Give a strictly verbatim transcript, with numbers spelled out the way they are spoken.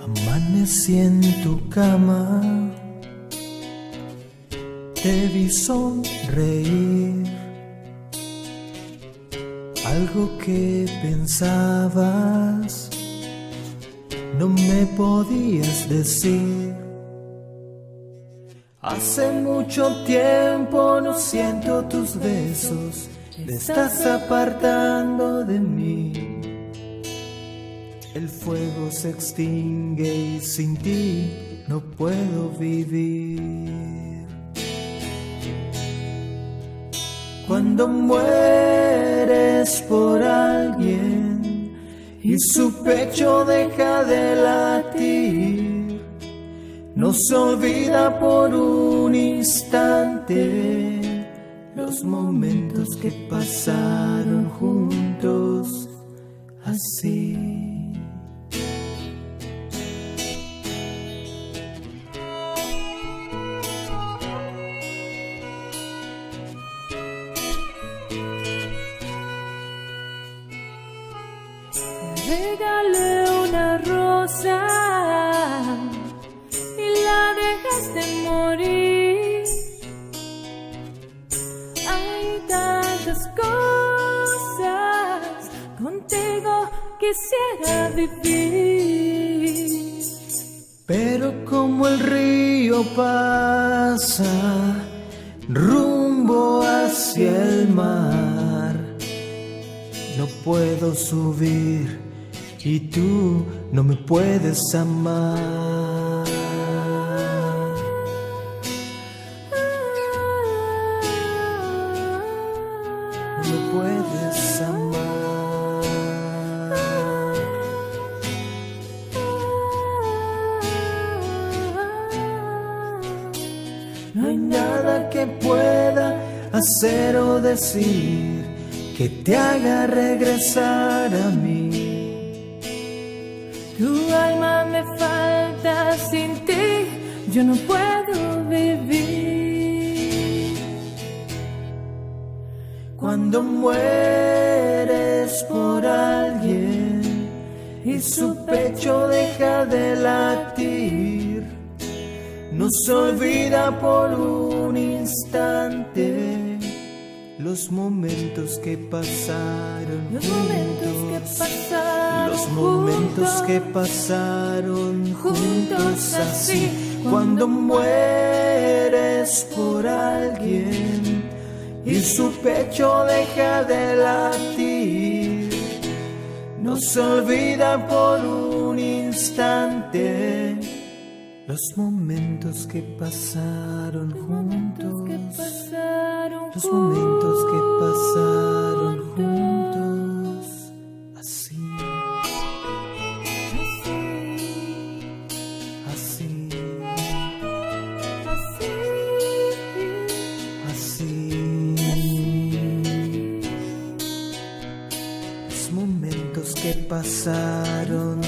Amanecí en tu cama, te vi sonreír. Algo que pensabas no me podías decir. Hace mucho tiempo no siento tus besos, te estás apartando de mí. El fuego se extingue y sin ti no puedo vivir. Cuando mueres por alguien y su pecho deja de latir, no se olvida por un instante los momentos que pasaron juntos así. Regalé una rosa y la dejaste morir. Hay tantas cosas contigo quisiera vivir, pero como el río pasa rumbo hacia el mar, no puedo subir y tú no me puedes amar. No me puedes amar. No hay nada que pueda hacer o decir que te haga regresar a mí. Tu alma me falta, sin ti yo no puedo vivir. Cuando mueres por alguien y su pecho deja de latir, no se olvida por un instante los momentos que pasaron Los juntos, momentos que pasaron los momentos juntos, que pasaron juntos juntos así. así. Cuando mueres por alguien y su pecho deja de latir, no se olvida por un instante los momentos que pasaron juntos, los momentos que pasaron juntos así, así, así, los momentos que pasaron